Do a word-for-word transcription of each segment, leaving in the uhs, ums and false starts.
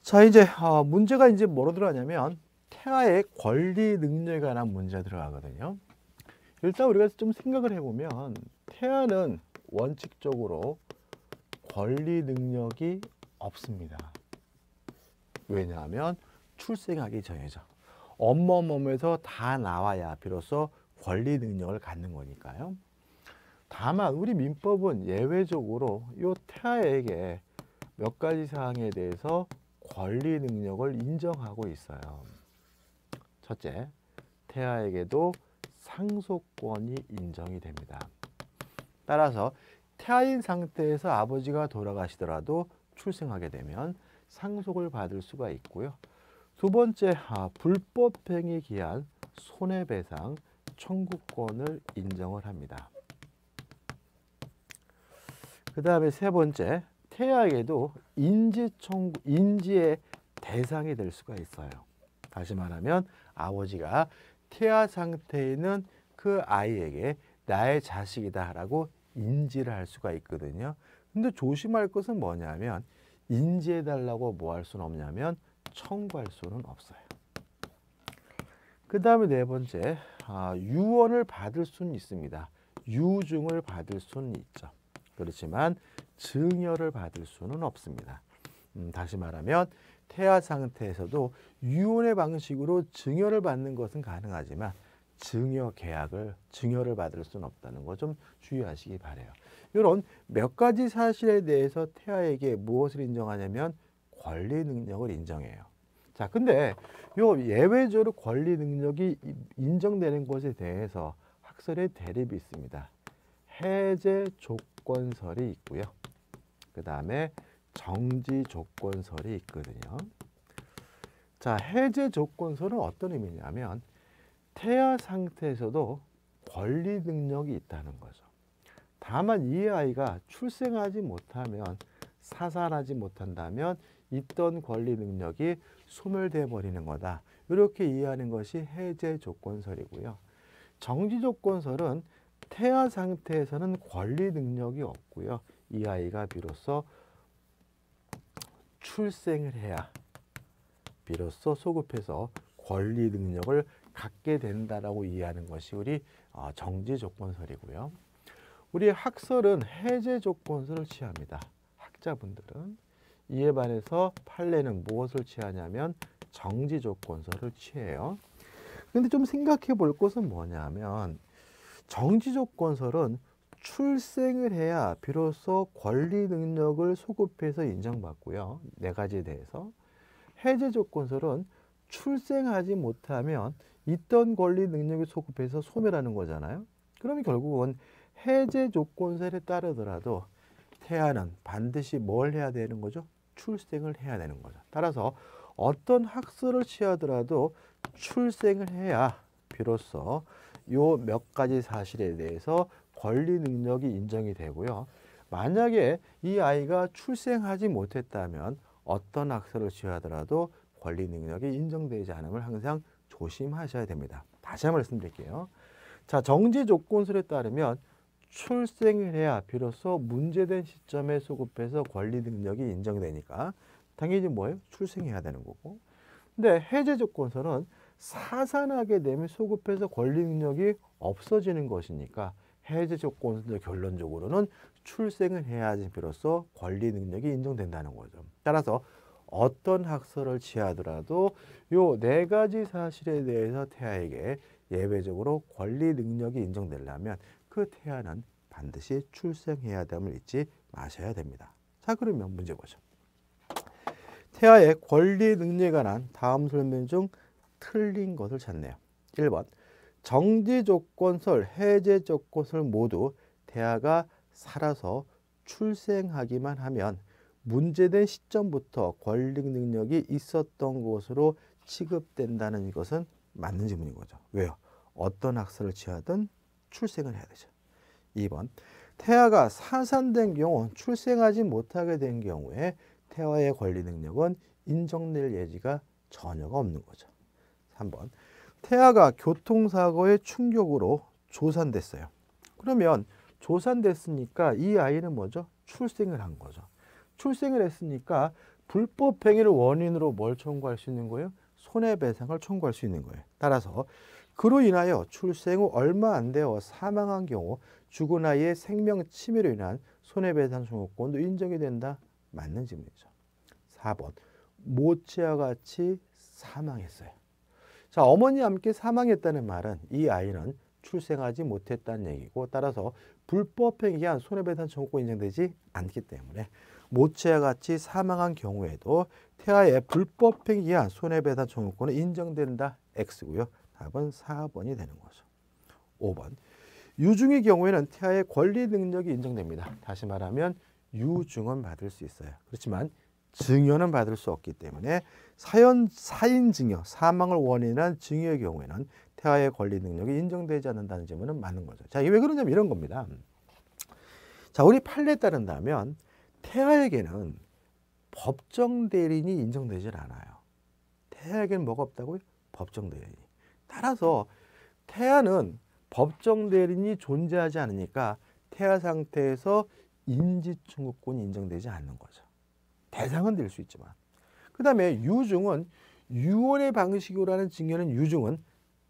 자, 이제 어, 문제가 이제 뭐로 들어가냐면 태아의 권리 능력에 관한 문제가 들어가거든요. 일단 우리가 좀 생각을 해보면 태아는 원칙적으로 권리 능력이 없습니다. 왜냐하면 출생하기 전이죠. 엄마 몸에서 다 나와야 비로소 권리 능력을 갖는 거니까요. 다만 우리 민법은 예외적으로 이 태아에게 몇 가지 사항에 대해서 권리 능력을 인정하고 있어요. 첫째, 태아에게도 상속권이 인정이 됩니다. 따라서 태아인 상태에서 아버지가 돌아가시더라도 출생하게 되면 상속을 받을 수가 있고요. 두 번째, 아, 불법행위에 기한 손해배상 청구권을 인정을 합니다. 그 다음에 세 번째, 태아에게도 인지 청구, 인지의 대상이 될 수가 있어요. 다시 말하면 아버지가 태아 상태에 있는 그 아이에게 나의 자식이다라고 인지를 할 수가 있거든요. 근데 조심할 것은 뭐냐면 인지해달라고 뭐 할 수는 없냐면 청구할 수는 없어요. 그 다음에 네 번째, 아, 유언을 받을 수는 있습니다. 유증을 받을 수는 있죠. 그렇지만 증여를 받을 수는 없습니다. 음, 다시 말하면 태아 상태에서도 유언의 방식으로 증여를 받는 것은 가능하지만 증여 계약을 증여를 받을 수는 없다는 거 좀 주의하시기 바래요. 이런 몇 가지 사실에 대해서 태아에게 무엇을 인정하냐면 권리 능력을 인정해요. 자, 근데 요 예외적으로 권리 능력이 인정되는 것에 대해서 학설의 대립이 있습니다. 해제 조건설이 있고요. 그 다음에 정지 조건설이 있거든요. 자, 해제 조건설은 어떤 의미냐면 태아 상태에서도 권리 능력이 있다는 거죠. 다만 이 아이가 출생하지 못하면, 사살하지 못한다면 있던 권리 능력이 소멸돼 버리는 거다. 이렇게 이해하는 것이 해제 조건설이고요. 정지 조건설은 태아 상태에서는 권리 능력이 없고요. 이 아이가 비로소 출생을 해야 비로소 소급해서 권리 능력을 갖게 된다라고 이해하는 것이 우리 정지 조건설이고요. 우리 학설은 해제 조건설을 취합니다. 학자분들은 이에 반해서 판례는 무엇을 취하냐면 정지 조건설을 취해요. 근데 좀 생각해 볼 것은 뭐냐면 정지 조건설은 출생을 해야 비로소 권리 능력을 소급해서 인정받고요. 네 가지에 대해서. 해제 조건설은 출생하지 못하면 있던 권리 능력을 소급해서 소멸하는 거잖아요. 그러면 결국은 해제 조건설에 따르더라도 태아는 반드시 뭘 해야 되는 거죠? 출생을 해야 되는 거죠. 따라서 어떤 학설을 취하더라도 출생을 해야 비로소 요 몇 가지 사실에 대해서 권리 능력이 인정이 되고요. 만약에 이 아이가 출생하지 못했다면 어떤 학설을 취하더라도 권리 능력이 인정되지 않음을 항상 조심하셔야 됩니다. 다시 한번 말씀드릴게요. 자, 정지 조건설에 따르면 출생을 해야 비로소 문제된 시점에 소급해서 권리 능력이 인정되니까 당연히 뭐예요? 출생해야 되는 거고. 근데 해제 조건설은 사산하게 되면 소급해서 권리 능력이 없어지는 것이니까 해제 조건설 결론적으로는 출생을 해야지 비로소 권리 능력이 인정된다는 거죠. 따라서 어떤 학설을 취하더라도 요 네 가지 사실에 대해서 태아에게 예외적으로 권리 능력이 인정되려면 그 태아는 반드시 출생해야 됨을 잊지 마셔야 됩니다. 자, 그러면 문제 보죠. 태아의 권리 능력에 관한 다음 설명 중 틀린 것을 찾네요. 일 번 정지 조건설, 해제 조건설 모두 태아가 살아서 출생하기만 하면 문제된 시점부터 권리 능력이 있었던 것으로 취급된다는 것은 맞는 질문인 거죠. 왜요? 어떤 학설을 취하든 출생을 해야 되죠. 이 번 태아가 사산된 경우 출생하지 못하게 된 경우에 태아의 권리 능력은 인정될 예지가 전혀가 없는 거죠. 삼 번 태아가 교통사고의 충격으로 조산됐어요. 그러면 조산됐으니까 이 아이는 뭐죠? 출생을 한 거죠. 출생을 했으니까 불법 행위를 원인으로 뭘 청구할 수 있는 거예요? 손해배상을 청구할 수 있는 거예요. 따라서 그로 인하여 출생 후 얼마 안 되어 사망한 경우 죽은 아이의 생명 침해로 인한 손해배상 청구권도 인정이 된다. 맞는 질문이죠. 사 번 모체와 같이 사망했어요. 자, 어머니와 함께 사망했다는 말은 이 아이는 출생하지 못했다는 얘기고, 따라서 불법행위에 의한 손해배상 청구권이 인정되지 않기 때문에 모체와 같이 사망한 경우에도 태아의 불법행위에 의한 손해배상 청구권은 인정된다. X고요. 답은 사 번이 되는 거죠. 오 번 유증의 경우에는 태아의 권리 능력이 인정됩니다. 다시 말하면 유증은 받을 수 있어요. 그렇지만 증여는 받을 수 없기 때문에 사연, 사인 증여, 사망을 원인한 증여의 경우에는 태아의 권리 능력이 인정되지 않는다는 질문은 맞는 거죠. 자, 이게 왜 그러냐면 이런 겁니다. 자, 우리 판례에 따른다면 태아에게는 법정 대리인이 인정되질 않아요. 태아에게는 뭐가 없다고요? 법정 대리인이. 따라서 태아는 법정 대리인이 존재하지 않으니까 태아 상태에서 인지청구권이 인정되지 않는 거죠. 대상은 될 수 있지만. 그 다음에 유증은 유언의 방식으로 하는 증여는 유증은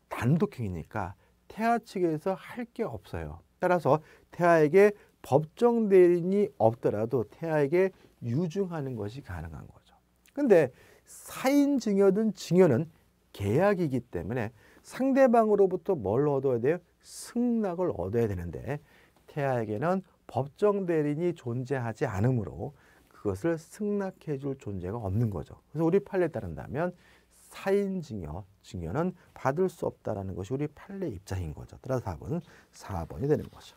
단독행위니까 태아 측에서 할 게 없어요. 따라서 태아에게 법정 대리인이 없더라도 태아에게 유증하는 것이 가능한 거죠. 근데 사인 증여든 증여는 계약이기 때문에 상대방으로부터 뭘 얻어야 돼요? 승낙을 얻어야 되는데 태아에게는 법정 대리인이 존재하지 않으므로 그것을 승낙해 줄 존재가 없는 거죠. 그래서 우리 판례에 따른다면 사인 증여, 증여는 받을 수 없다라는 것이 우리 판례 입장인 거죠. 따라서 답은 사 번이 되는 거죠.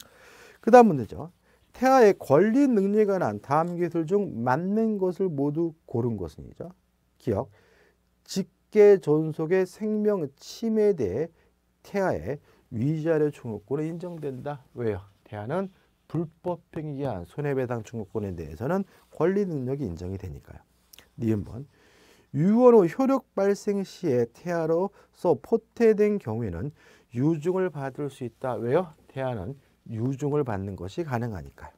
그 다음 문제죠. 태아의 권리 능력에 관한 다음 기술 중 맞는 것을 모두 고른 것은이죠. 기억, 직계 존속의 생명 침해에 대해 태아의 위자료 청구권은 인정된다. 왜요? 태아는 불법행위에 의한 손해배상 청구권에 대해서는 권리 능력이 인정이 되니까요. 니은 번 유언 후 효력 발생 시에 태아로서 포태된 경우에는 유증을 받을 수 있다. 왜요? 태아는 유증을 받는 것이 가능하니까요.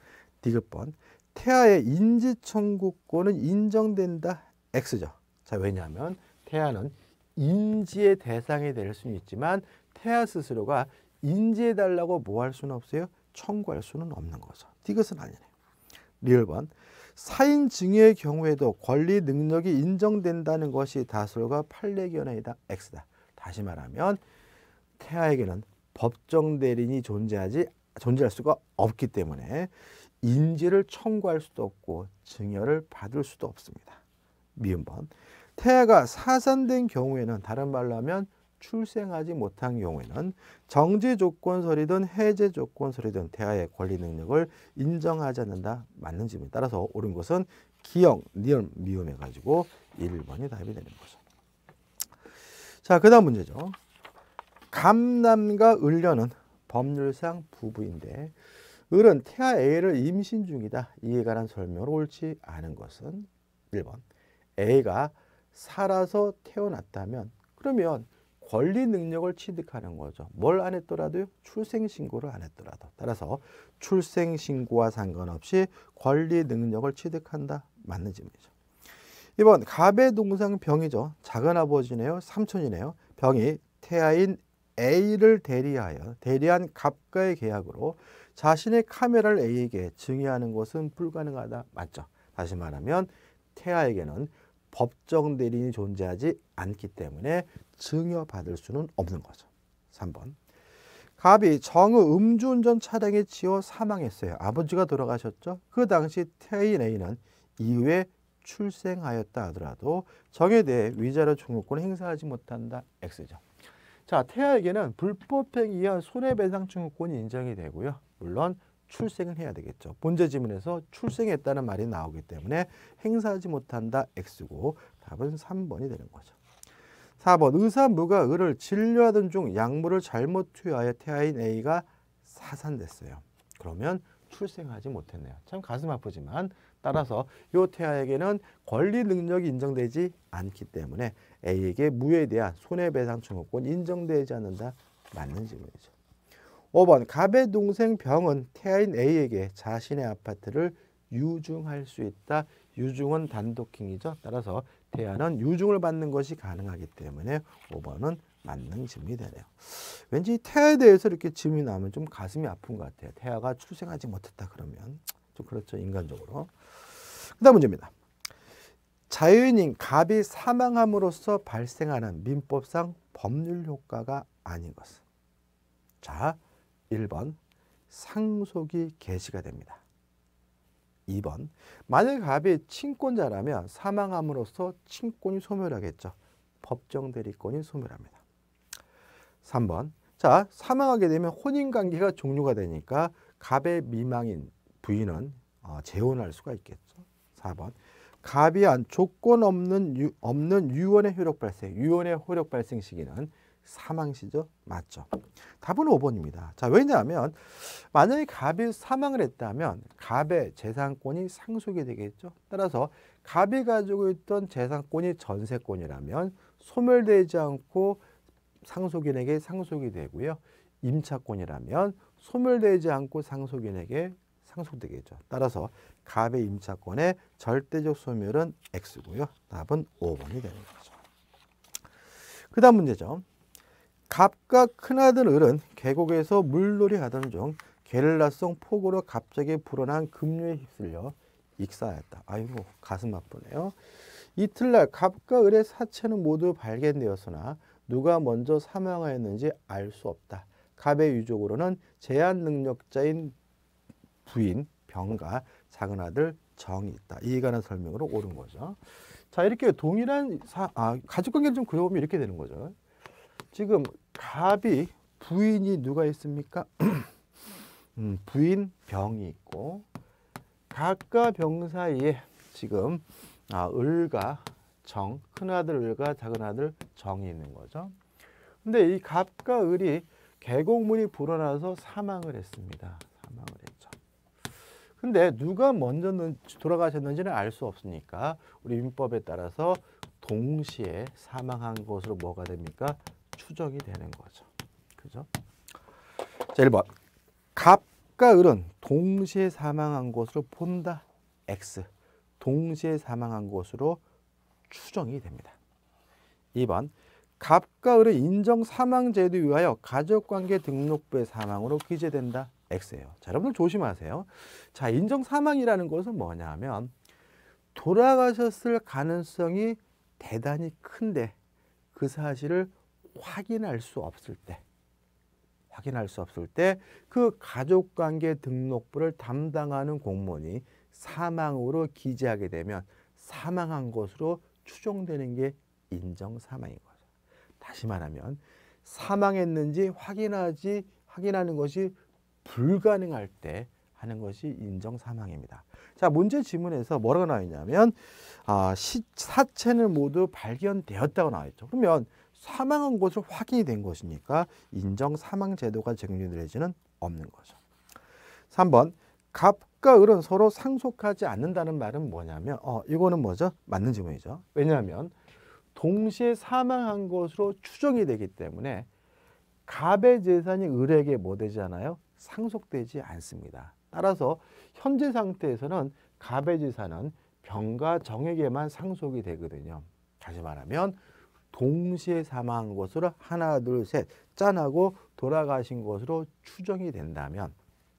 디귿 번 태아의 인지 청구권은 인정된다. X죠. 자, 왜냐하면 태아는 인지의 대상이 될 수는 있지만 태아 스스로가 인지해달라고 뭐 할 수는 없어요? 청구할 수는 없는 거죠. 디귿은 아니네요. 리을 번 사인 증여의 경우에도 권리 능력이 인정된다는 것이 다솔과 판례견해이다. X다. 다시 말하면 태아에게는 법정 대리인이 존재하지 존재할 수가 없기 때문에 인지를 청구할 수도 없고 증여를 받을 수도 없습니다. 미음 번 태아가 사산된 경우에는, 다른 말로 하면 출생하지 못한 경우에는 정지 조건설이든 해제 조건설이든 태아의 권리 능력을 인정하지 않는다. 맞는 질문에 따라서 옳은 것은 기역, 니은, 미음 해가지고 일 번이 답이 되는 거죠. 자, 그 다음 문제죠. 감남과 을녀는 법률상 부부인데 을은 태아 A를 임신 중이다. 이에 관한 설명으로 옳지 않은 것은 일 번 A가 살아서 태어났다면 그러면 권리 능력을 취득하는 거죠. 뭘 안 했더라도요? 출생신고를 안 했더라도. 따라서 출생신고와 상관없이 권리 능력을 취득한다. 맞는 질문이죠. 이 번 갑의 동상 병이죠. 작은아버지네요. 삼촌이네요. 병이 태아인 A를 대리하여 대리한 갑과의 계약으로 자신의 카메라를 A에게 증여하는 것은 불가능하다. 맞죠? 다시 말하면 태아에게는 법정 대리인이 존재하지 않기 때문에 증여받을 수는 없는 거죠. 삼 번 갑이 정의 음주운전 차량에 치여 사망했어요. 아버지가 돌아가셨죠. 그 당시 태아인 A는 이후에 출생하였다 하더라도 정에 대해 위자료 청구권을 행사하지 못한다. X죠. 자, 태아에게는 불법행위에 의한 손해배상 청구권이 인정이 되고요. 물론 출생을 해야 되겠죠. 본제 지문에서 출생했다는 말이 나오기 때문에 행사하지 못한다. X고 답은 삼 번이 되는 거죠. 사 번 의사무가 을을 진료하던 중 약물을 잘못 투여하여 태아인 A가 사산됐어요. 그러면 출생하지 못했네요. 참 가슴 아프지만 따라서 이 태아에게는 권리 능력이 인정되지 않기 때문에 A에게 무효에 대한 손해배상 청구권 인정되지 않는다. 맞는 질문이죠. 오 번 갑의 동생 병은 태아인 A에게 자신의 아파트를 유증할 수 있다. 유증은 단독행위죠. 따라서 태아는 유증을 받는 것이 가능하기 때문에 오 번은 맞는 질문이 되네요. 왠지 태아에 대해서 이렇게 질문이 나오면 좀 가슴이 아픈 것 같아요. 태아가 출생하지 못했다 그러면 좀 그렇죠, 인간적으로. 그 다음 문제입니다. 자연인 갑이 사망함으로써 발생하는 민법상 법률 효과가 아닌 것은? 자, 일 번 상속이 개시가 됩니다. 이 번 만약 갑이 친권자라면 사망함으로써 친권이 소멸하겠죠. 법정 대리권이 소멸합니다. 삼 번 자, 사망하게 되면 혼인관계가 종료가 되니까 갑의 미망인 부인은 어, 재혼할 수가 있겠죠. 사 번 갑이 한 조건 없는 유, 없는 유언의 효력 발생, 유언의 효력 발생 시기는 사망시죠? 맞죠? 답은 오 번입니다. 자, 왜냐하면 만약에 갑이 사망을 했다면 갑의 재산권이 상속이 되겠죠. 따라서 갑이 가지고 있던 재산권이 전세권이라면 소멸되지 않고 상속인에게 상속이 되고요. 임차권이라면 소멸되지 않고 상속인에게 상속되겠죠. 따라서 갑의 임차권의 절대적 소멸은 X고요. 답은 오 번이 되는 거죠. 그 다음 문제죠. 갑과 큰아들 을은 계곡에서 물놀이 하던 중 게릴라성 폭우로 갑자기 불어난 급류에 휩쓸려 익사하였다. 아이고, 가슴 아프네요. 이틀날 갑과 을의 사체는 모두 발견되었으나 누가 먼저 사망하였는지 알 수 없다. 갑의 유족으로는 제한 능력자인 부인 병과 작은아들 정이 있다. 이에 관한 설명으로 옳은 거죠. 자, 이렇게 동일한 사, 아, 가족관계를 좀 그려보면 이렇게 되는 거죠. 지금 갑이 부인이 누가 있습니까? 음, 부인 병이 있고 갑과 병 사이에 지금 아, 을과 정, 큰아들 을과 작은아들 정이 있는 거죠. 근데 이 갑과 을이 계곡물이 불어나서 사망을 했습니다. 사망을 했죠. 근데 누가 먼저 돌아가셨는지는 알 수 없으니까 우리 민법에 따라서 동시에 사망한 것으로 뭐가 됩니까? 추정이 되는 거죠. 그죠? 자, 일 번. 갑과 을은 동시에 사망한 것으로 본다. X. 동시에 사망한 것으로 추정이 됩니다. 이 번. 갑과 을은 인정 사망 제도에 의하여 가족관계 등록부의 사망으로 기재된다. X예요. 자, 여러분들 조심하세요. 자, 인정 사망이라는 것은 뭐냐 하면 돌아가셨을 가능성이 대단히 큰데 그 사실을 확인할 수 없을 때 확인할 수 없을 때 그 가족관계 등록부를 담당하는 공무원이 사망으로 기재하게 되면 사망한 것으로 추정되는 게 인정 사망인 거죠. 다시 말하면 사망했는지 확인하지 확인하는 것이 불가능할 때 하는 것이 인정 사망입니다. 자, 문제 지문에서 뭐라고 나와 있냐면 아, 시, 사체는 모두 발견되었다고 나와 있죠. 그러면 사망한 것으로 확인이 된 것이니까 인정 사망 제도가 적용될 지는 없는 거죠. 삼 번. 갑과 을은 서로 상속하지 않는다는 말은 뭐냐면 어, 이거는 뭐죠? 맞는 질문이죠. 왜냐하면 동시에 사망한 것으로 추정이 되기 때문에 갑의 재산이 을에게 뭐 되지 않아요? 상속되지 않습니다. 따라서 현재 상태에서는 갑의 재산은 병과 정에게만 상속이 되거든요. 다시 말하면 동시에 사망한 것으로 하나, 둘, 셋 짠하고 돌아가신 것으로 추정이 된다면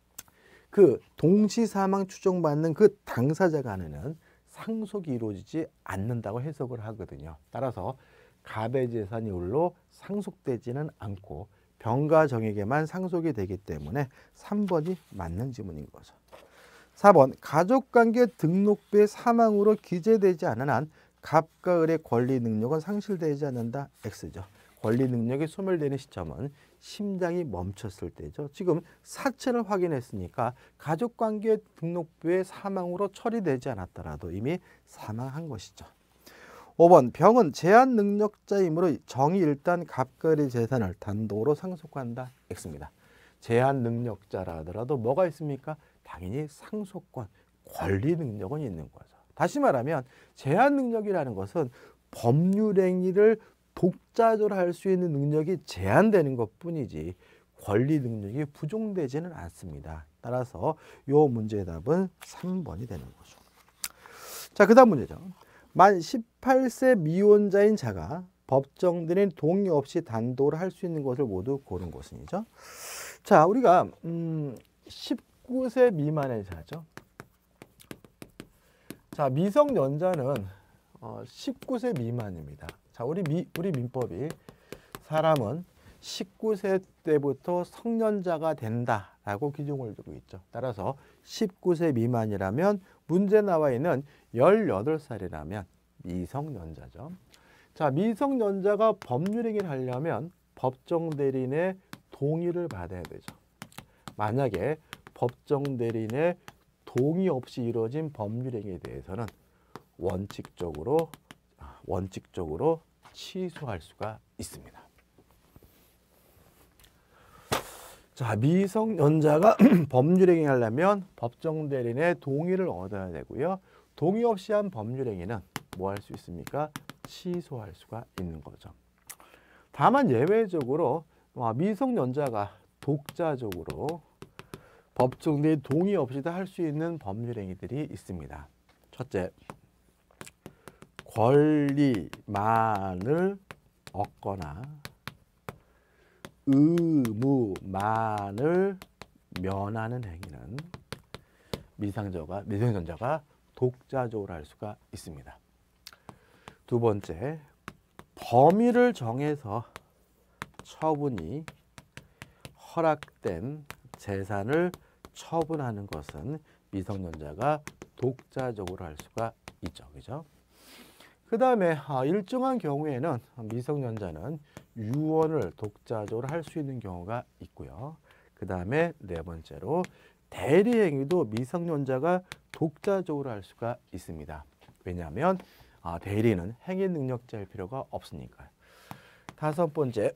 그 동시 사망 추정받는 그 당사자 간에는 상속이 이루어지지 않는다고 해석을 하거든요. 따라서 갑의 재산이 을로 상속되지는 않고 병과 정에게만 상속이 되기 때문에 삼 번이 맞는 지문인 거죠. 사 번. 가족관계 등록부의 사망으로 기재되지 않은 한 갑과 을의 권리 능력은 상실되지 않는다. X죠. 권리 능력이 소멸되는 시점은 심장이 멈췄을 때죠. 지금 사체를 확인했으니까 가족관계 등록부의 사망으로 처리되지 않았더라도 이미 사망한 것이죠. 오 번. 병은 제한 능력자이므로 정이 일단 갑과 을의 재산을 단독으로 상속한다. X입니다. 제한 능력자라 하더라도 뭐가 있습니까? 당연히 상속권, 권리 능력은 있는 거죠. 다시 말하면 제한 능력이라는 것은 법률 행위를 독자적으로 할 수 있는 능력이 제한되는 것뿐이지 권리 능력이 부종되지는 않습니다. 따라서 요 문제의 답은 삼 번이 되는 거죠. 자, 그 다음 문제죠. 만 십팔 세 미혼자인 자가 법정대리인 동의 없이 단독으로 할 수 있는 것을 모두 고른 것은이죠. 자, 우리가 음, 십구 세 미만의 자죠. 자, 미성년자는 어, 십구 세 미만입니다. 자, 우리 미, 우리 민법이 사람은 십구 세 때부터 성년자가 된다라고 기준을 두고 있죠. 따라서 십구 세 미만이라면 문제 나와 있는 열여덟 살이라면 미성년자죠. 자, 미성년자가 법률행위를 하려면 법정대리인의 동의를 받아야 되죠. 만약에 법정대리인의 동의 없이 이루어진 법률행위에 대해서는 원칙적으로 원칙적으로 취소할 수가 있습니다. 자, 미성년자가 법률행위 하려면 법정대리인의 동의를 얻어야 되고요. 동의 없이 한 법률행위는 뭐 할 수 있습니까? 취소할 수가 있는 거죠. 다만 예외적으로 미성년자가 독자적으로 법정대리인 동의 없이도 할 수 있는 법률행위들이 있습니다. 첫째, 권리만을 얻거나 의무만을 면하는 행위는 미상자가, 미성년자가 독자적으로 할 수가 있습니다. 두 번째, 범위를 정해서 처분이 허락된 재산을 처분하는 것은 미성년자가 독자적으로 할 수가 있죠. 그죠? 그 다음에 일정한 경우에는 미성년자는 유언을 독자적으로 할 수 있는 경우가 있고요. 그 다음에 네 번째로 대리행위도 미성년자가 독자적으로 할 수가 있습니다. 왜냐하면 대리는 행위 능력자일 필요가 없으니까요. 다섯 번째,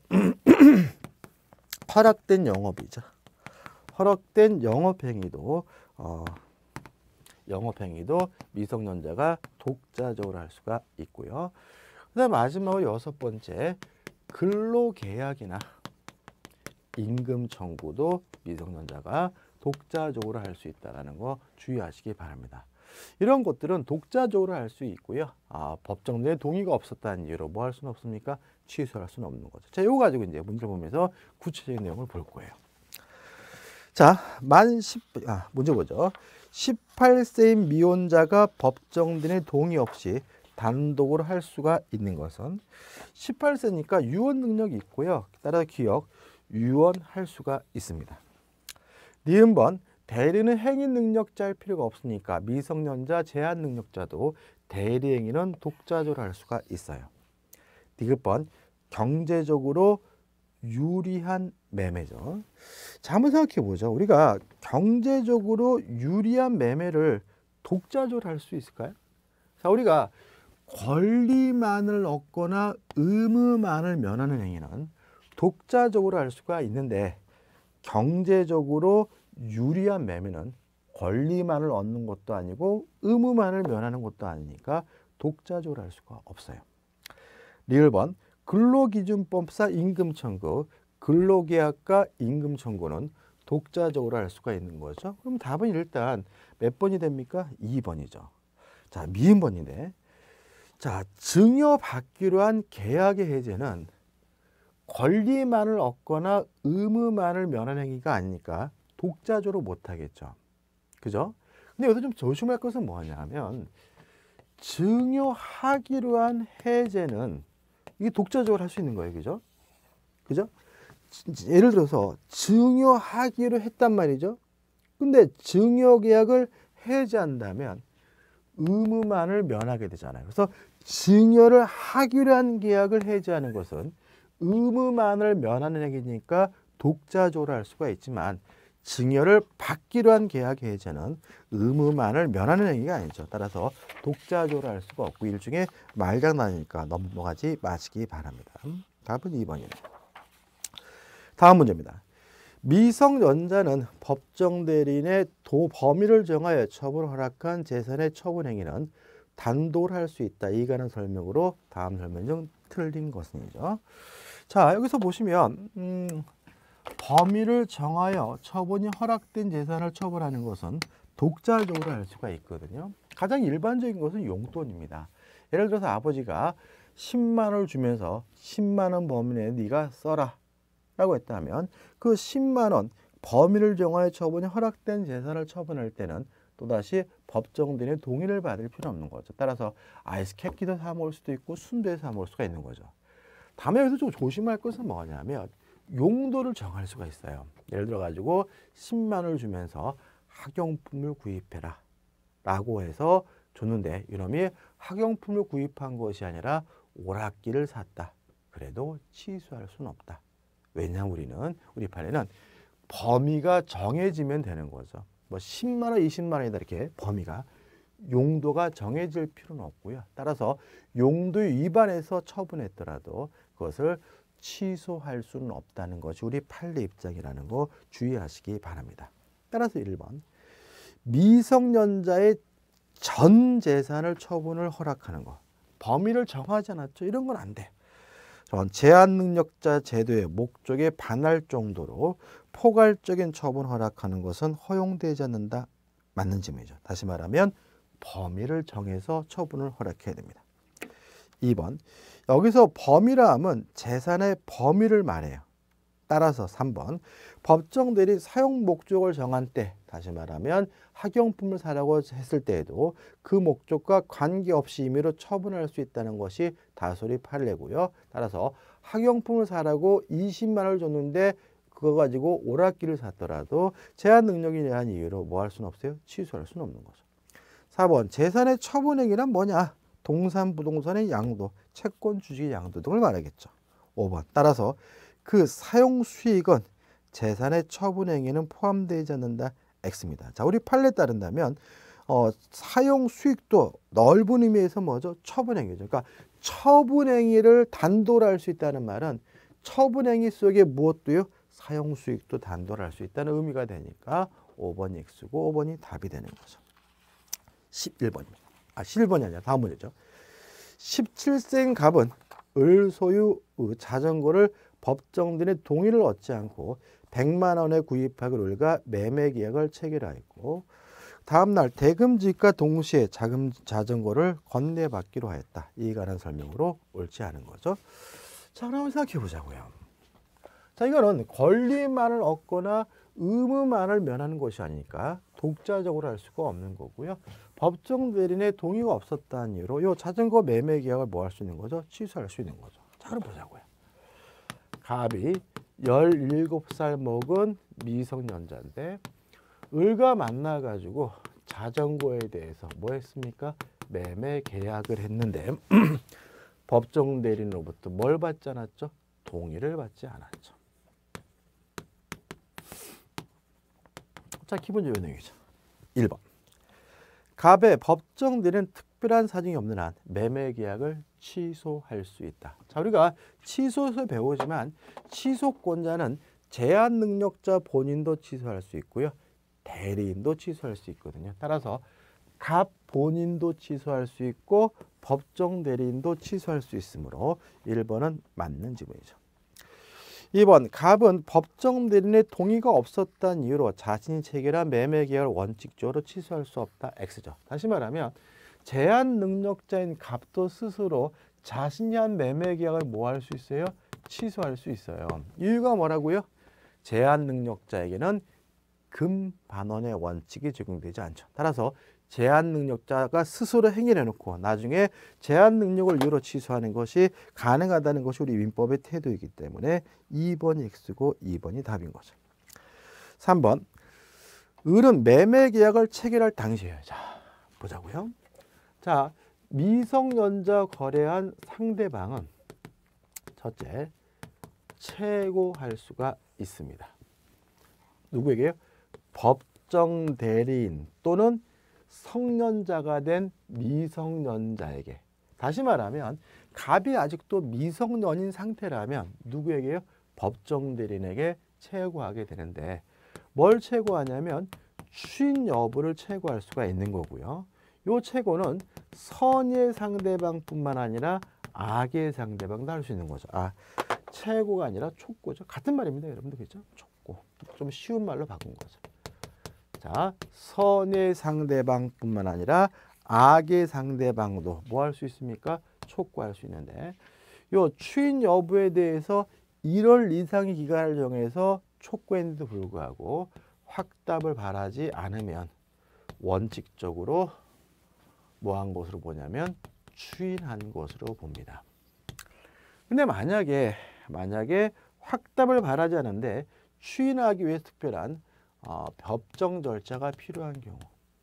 허락된 영업이죠. 허락된 영업행위도 어, 영업행위도 미성년자가 독자적으로 할 수가 있고요. 그 다음 마지막으로 여섯 번째, 근로계약이나 임금 청구도 미성년자가 독자적으로 할 수 있다는 거 주의하시기 바랍니다. 이런 것들은 독자적으로 할 수 있고요. 아, 법정대리인 동의가 없었다는 이유로 뭐 할 수는 없습니까? 취소할 수는 없는 거죠. 자, 이거 가지고 이제 문제 보면서 구체적인 내용을 볼 거예요. 자, 만 십, 아, 문제 보죠. 십팔 세인 미혼자가 법정대리인의 동의 없이 단독으로 할 수가 있는 것은 십팔 세니까 유언 능력이 있고요. 따라서 기억, 유언할 수가 있습니다. 니은 번, 대리는 행위 능력자일 필요가 없으니까 미성년자 제한 능력자도 대리행위는 독자적으로 할 수가 있어요. 디귿 번, 경제적으로 유리한 매매죠. 자, 한번 생각해 보죠. 우리가 경제적으로 유리한 매매를 독자적으로 할 수 있을까요? 자, 우리가 권리만을 얻거나 의무만을 면하는 행위는 독자적으로 할 수가 있는데 경제적으로 유리한 매매는 권리만을 얻는 것도 아니고 의무만을 면하는 것도 아니니까 독자적으로 할 수가 없어요. 리을 번, 근로기준법상 임금청구, 근로계약과 임금청구는 독자적으로 할 수가 있는 거죠. 그럼 답은 일단 몇 번이 됩니까? 이 번이죠. 자, 미음 번인데, 자, 증여받기로 한 계약의 해제는 권리만을 얻거나 의무만을 면하는 행위가 아니니까 독자적으로 못하겠죠. 그죠? 근데 여기서 좀 조심할 것은 뭐냐면 증여하기로 한 해제는 이게 독자적으로 할 수 있는 거예요. 그죠? 그죠? 예를 들어서 증여하기로 했단 말이죠. 근데 증여계약을 해제한다면 의무만을 면하게 되잖아요. 그래서 증여를 하기로 한 계약을 해제하는 것은 의무만을 면하는 행위니까 독자적으로 할 수가 있지만 증여를 받기로 한 계약 해제는 의무만을 면하는 행위가 아니죠. 따라서 독자적으로 할 수가 없고 일종의 말장난이니까 넘어가지 마시기 바랍니다. 답은 이 번이네요. 다음 문제입니다. 미성년자는 법정대리인의 도 범위를 정하여 처분을 허락한 재산의 처분 행위는 단독으로 할 수 있다. 이가는 설명으로 다음 설명 중 틀린 것은이죠. 자, 여기서 보시면 음, 범위를 정하여 처분이 허락된 재산을 처분하는 것은 독자적으로 할 수가 있거든요. 가장 일반적인 것은 용돈입니다. 예를 들어서 아버지가 십만 원을 주면서 십만 원 범위 내에 네가 써라 라고 했다면 그 십만 원 범위를 정하여 처분이 허락된 재산을 처분할 때는 또다시 법정들의 동의를 받을 필요 없는 거죠. 따라서 아이스 캡기도 사 먹을 수도 있고 순대도 사 먹을 수가 있는 거죠. 다음에 여기서 좀 조심할 것은 뭐냐면 용도를 정할 수가 있어요. 예를 들어 가지고 십만 원을 주면서 학용품을 구입해라 라고 해서 줬는데 이놈이 학용품을 구입한 것이 아니라 오락기를 샀다. 그래도 취소할 수는 없다. 왜냐하면 우리는 우리 판에는 범위가 정해지면 되는 거죠. 뭐 십만 원, 이십만 원이다 이렇게 범위가 용도가 정해질 필요는 없고요. 따라서 용도 위반해서 처분했더라도 그것을 취소할 수는 없다는 것이 우리 판례 입장이라는 거 주의하시기 바랍니다. 따라서 일 번 미성년자의 전 재산을 처분을 허락하는 것. 범위를 정하지 않았죠. 이런 건 안 돼. 제한능력자 제도의 목적에 반할 정도로 포괄적인 처분 허락하는 것은 허용되지 않는다. 맞는 질문이죠. 다시 말하면 범위를 정해서 처분을 허락해야 됩니다. 이 번 여기서 범위라 함은 재산의 범위를 말해요. 따라서 삼 번 법정들이 사용 목적을 정한 때 다시 말하면 학용품을 사라고 했을 때에도 그 목적과 관계없이 임의로 처분할 수 있다는 것이 다소리 판례고요. 따라서 학용품을 사라고 이십만 원을 줬는데 그거 가지고 오락기를 샀더라도 제한 능력에 대한 이유로 뭐 할 수는 없어요? 취소할 수는 없는 거죠. 사 번 재산의 처분행위란 뭐냐? 동산, 부동산의 양도, 채권, 주식의 양도 등을 말하겠죠. 오 번 따라서 그 사용 수익은 재산의 처분행위는 포함되지 않는다. X입니다. 자, 우리 판례에 따른다면 어, 사용 수익도 넓은 의미에서 뭐죠? 처분행위죠. 그러니까 처분행위를 단도로 할 수 있다는 말은 처분행위 속에 무엇도요? 사용 수익도 단도로 할 수 있다는 의미가 되니까 오 번이 X고 오 번이 답이 되는 거죠. 십일 번입니다. 아, 십일 번이 아니라 다음 문제죠. 십칠 세인 갑은 을 소유 자전거를 법정들의 동의를 얻지 않고 백만 원에 구입하기로 을과 매매 계약을 체결하였고 다음 날 대금지과 동시에 자금 자전거를 건네받기로 하였다. 이에 관한 설명으로 옳지 않은 거죠. 자, 그럼 생각해 보자고요. 자, 이거는 권리만을 얻거나 의무만을 면하는 것이 아니니까 독자적으로 할 수가 없는 거고요. 법정 대리인의 동의가 없었다는 이유로 이 자전거 매매 계약을 뭐 할 수 있는 거죠? 취소할 수 있는 거죠. 자, 그럼 보자고요. 갑이 열일곱 살 먹은 미성년자인데 을과 만나가지고 자전거에 대해서 뭐 했습니까? 매매 계약을 했는데 법정 대리인으로부터 뭘 받지 않았죠? 동의를 받지 않았죠. 자, 기본적인 내용이죠. 일 번 갑의 법정 대리인은 특별한 사정이 없는 한 매매 계약을 취소할 수 있다. 자, 우리가 취소에서 배우지만 취소권자는 제한 능력자 본인도 취소할 수 있고요. 대리인도 취소할 수 있거든요. 따라서 갑 본인도 취소할 수 있고 법정 대리인도 취소할 수 있으므로 일 번은 맞는 지문이죠. 이 번 갑은 법정 대리인의 동의가 없었다는 이유로 자신이 체결한 매매 계약을 원칙적으로 취소할 수 없다. X죠. 다시 말하면 제한 능력자인 갑도 스스로 자신이 한 매매 계약을 뭐 할 수 있어요? 취소할 수 있어요. 이유가 뭐라고요? 제한 능력자에게는 금반원의 원칙이 적용되지 않죠. 따라서 제한 능력자가 스스로 행위를 해놓고 나중에 제한 능력을 이유로 취소하는 것이 가능하다는 것이 우리 민법의 태도이기 때문에 이 번이 X고 이 번이 답인 거죠. 삼 번 을은 매매 계약을 체결할 당시에요. 자, 보자고요. 자, 미성년자 거래한 상대방은 첫째, 최고할 수가 있습니다. 누구에게요? 법정 대리인 또는 성년자가 된 미성년자에게. 다시 말하면 갑이 아직도 미성년인 상태라면 누구에게요? 법정 대리인에게 최고하게 되는데 뭘 최고하냐면 추인 여부를 최고할 수가 있는 거고요. 요 최고는 선의 상대방뿐만 아니라 악의 상대방도 할 수 있는 거죠. 아, 최고가 아니라 촉고죠. 같은 말입니다, 여러분들. 그죠? 촉고. 좀 쉬운 말로 바꾼 거죠. 자, 선의 상대방뿐만 아니라 악의 상대방도 뭐 할 수 있습니까? 촉구할 수 있는데, 요 추인 여부에 대해서 일월 이상의 기간을 정해서 촉구했는데도 불구하고 확답을 바라지 않으면 원칙적으로 뭐 한 것으로 보냐면 추인한 것으로 봅니다. 근데 만약에 만약에 확답을 바라지 않는데 추인하기 위해 특별한 어, 법정 절차가 필요한 경우,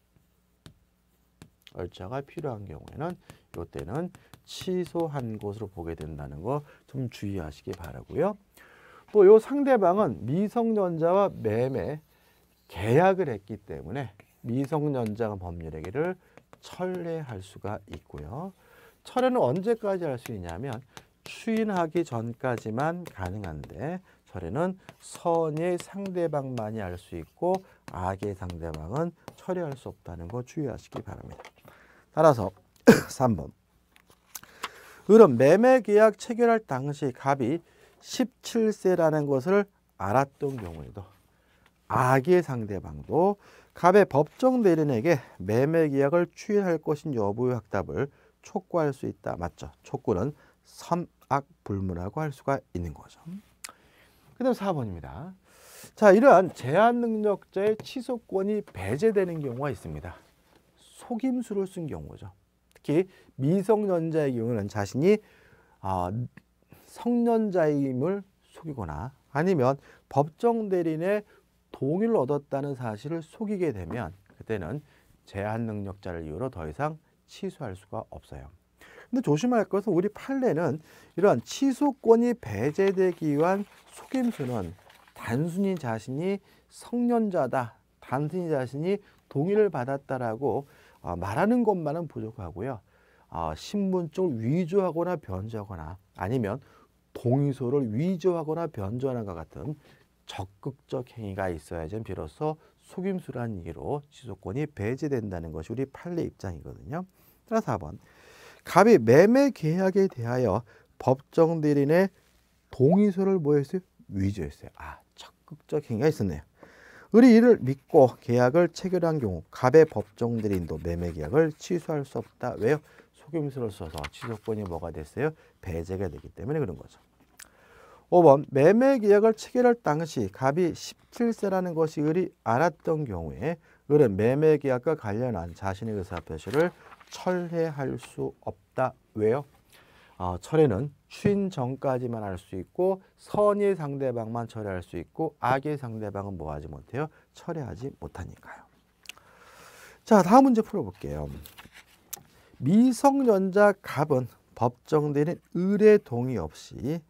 절차가 필요한 경우에는 이때는 취소한 것으로 보게 된다는 거 좀 주의하시기 바라고요. 또 요 상대방은 미성년자와 매매 계약을 했기 때문에 미성년자 법률행위를 철회할 수가 있고요. 철회는 언제까지 할 수 있냐면 추인하기 전까지만 가능한데, 철회는 선의 상대방만이 할 수 있고 악의 상대방은 철회할 수 없다는 거 주의하시기 바랍니다. 따라서 삼 번. 그럼 매매계약 체결할 당시 갑이 십칠 세라는 것을 알았던 경우에도 악의 상대방도 갑의 법정 대리인에게 매매계약을 추인할 것인 여부의 확답을 촉구할 수 있다. 맞죠? 촉구는 선악불문하고 할 수가 있는 거죠. 그 다음 사 번입니다. 자, 이러한 제한능력자의 취소권이 배제되는 경우가 있습니다. 속임수를 쓴 경우죠. 특히 미성년자의 경우는 자신이 어, 성년자임을 속이거나 아니면 법정 대리인의 동의를 얻었다는 사실을 속이게 되면 그때는 제한능력자를 이유로 더 이상 취소할 수가 없어요. 근데 조심할 것은 우리 판례는 이러한 취소권이 배제되기 위한 속임수는 단순히 자신이 성년자다, 단순히 자신이 동의를 받았다라고 어, 말하는 것만은 부족하고요. 어, 신분증을 위조하거나 변조하거나 아니면 동의서를 위조하거나 변조하는 것 같은 적극적 행위가 있어야지 비로소 속임수라는 얘기로 취소권이 배제된다는 것이 우리 판례 입장이거든요. 따라서 사 번. 갑이 매매 계약에 대하여 법정 대리인의 동의서를 뭐 했어요? 위조했어요. 아, 적극적 행위가 있었네요. 을이 이를 믿고 계약을 체결한 경우 갑의 법정 대리인도 매매 계약을 취소할 수 없다. 왜요? 속임수를 써서 취소권이 뭐가 됐어요? 배제가 되기 때문에 그런 거죠. 오 번. 매매 계약을 체결할 당시 갑이 십칠 세라는 것이 을이 알았던 경우에 을은 매매 계약과 관련한 자신의 의사표시를 철회할 수 없다. 왜요? 어, 철회는 추인 전까지만 할 수 있고 선의 상대방만 철회할 수 있고 악의 상대방은 뭐 하지 못해요? 철회하지 못하니까요. 자, 다음 문제 풀어볼게요. 미성년자 갑은 법정 대리인 을의 동의 없이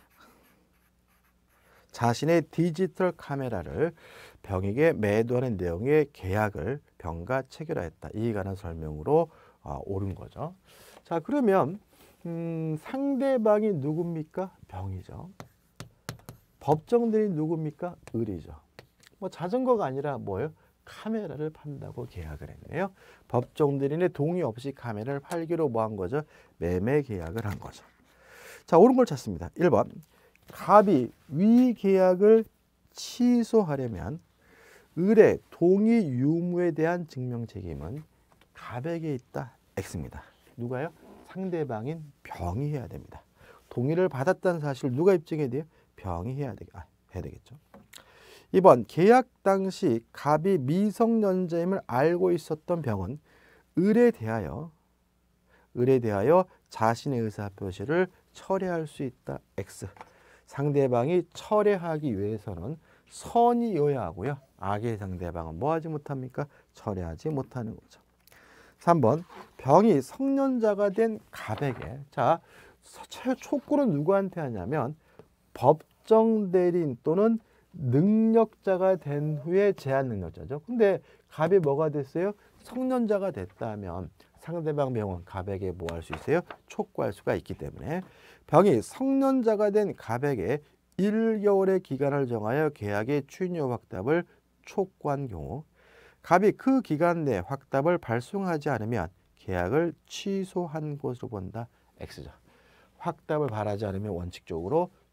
자신의 디지털 카메라를 병에게 매도하는 내용의 계약을 병과 체결하였다. 이에 관한 설명으로 어, 옳은 거죠. 자, 그러면 음, 상대방이 누굽니까? 병이죠. 법정 대리인 누굽니까? 을이죠. 뭐 자전거가 아니라 뭐예요? 카메라를 판다고 계약을 했네요. 법정 대리인의 동의 없이 카메라를 팔기로 뭐 한 거죠? 매매 계약을 한 거죠. 자, 옳은 걸 찾습니다. 일 번. 갑이 위 계약을 취소하려면 을의 동의 유무에 대한 증명 책임은 갑에게 있다. X입니다. 누가요? 상대방인 병이 해야 됩니다. 동의를 받았다는 사실을 누가 입증해야 돼요? 병이 해야, 되, 아, 해야 되겠죠. 이 번. 계약 당시 갑이 미성년자임을 알고 있었던 병은 을에 대하여 을에 대하여 자신의 의사표시를 철회할 수 있다. X. 상대방이 철회하기 위해서는 선이어야 하고요. 악의 상대방은 뭐 하지 못합니까? 철회하지 못하는 거죠. 삼 번. 병이 성년자가 된 갑에게, 자, 촉구는 누구한테 하냐면 법정 대리인 또는 능력자가 된 후에 제한 능력자죠. 근데 갑이 뭐가 됐어요? 성년자가 됐다면 상대방 병은 갑에게 뭐 할 수 있어요? 촉구할 수가 있기 때문에 병이 성년자가 된 갑에게 일 개월의 기간을 정하여 계약의 추인료 확답을 촉구한 경우 갑이 그 기간 내 확답을 발송하지 않으면 계약을 취소한 것으로 본다. X죠. 확답을 바라지 않으면 원칙적으로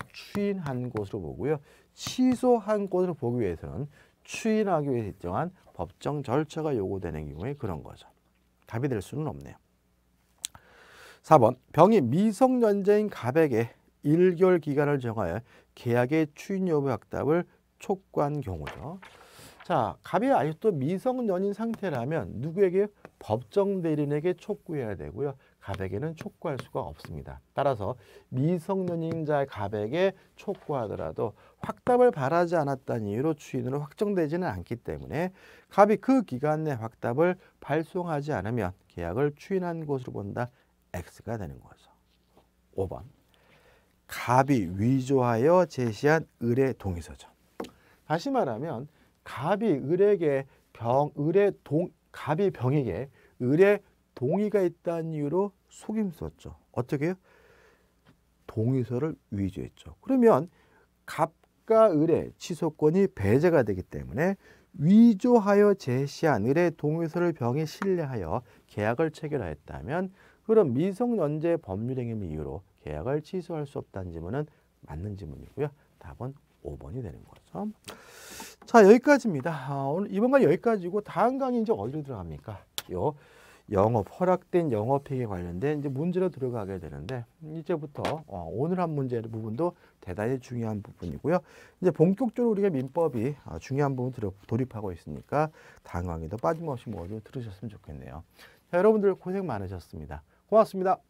추인한 것으로 보고요. 취소한 것으로 보기 위해서는 추인하기 위해 일정한 법정 절차가 요구되는 경우에 그런 거죠. 답이 될 수는 없네요. 사 번 병이 미성년자인 갑에게 일 개월 기간을 정하여 계약의 추인 여부 확답을 촉구한 경우죠. 자, 갑이 아직도 미성년인 상태라면 누구에게? 법정 대리인에게 촉구해야 되고요. 갑에게는 촉구할 수가 없습니다. 따라서 미성년인자 갑에게 촉구하더라도 확답을 바라지 않았다는 이유로 추인으로 확정되지는 않기 때문에 갑이 그 기간 내 확답을 발송하지 않으면 계약을 추인한 것으로 본다. X가 되는 거죠. 오 번 갑이 위조하여 제시한 을의 동의서죠. 다시 말하면 갑이 을에게 병, 을의 동, 갑이 병에게 을의 동의가 있다는 이유로 속임수였죠. 어떻게 해요? 동의서를 위조했죠. 그러면 갑과 을의 취소권이 배제가 되기 때문에 위조하여 제시한 을의 동의서를 병이 신뢰하여 계약을 체결하였다면 그럼 미성년자의 법률행위 이유로 계약을 취소할 수 없다는 지문은 맞는 지문이고요. 답은 오 번이 되는 거죠. 자, 여기까지입니다. 아, 오늘 이번 강의 여기까지고 다음 강의 이제 어디로 들어갑니까? 요 영업 허락된 영업행위에 관련된 이제 문제로 들어가게 되는데 이제부터 어, 오늘 한 문제 부분도 대단히 중요한 부분이고요. 이제 본격적으로 우리가 민법이 어, 중요한 부분 들어, 돌입하고 있으니까 다음 강의도 빠짐없이 모두 들으셨으면 좋겠네요. 자, 여러분들 고생 많으셨습니다. 고맙습니다.